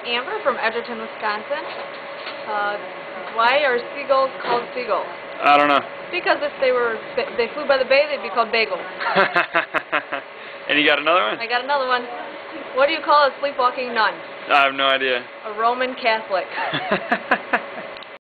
Amber from Edgerton, Wisconsin. Why are seagulls called seagulls? I don't know. Because if they flew by the bay, they'd be called bagels. And you got another one? I got another one. What do you call a sleepwalking nun? I have no idea. A Roman Catholic.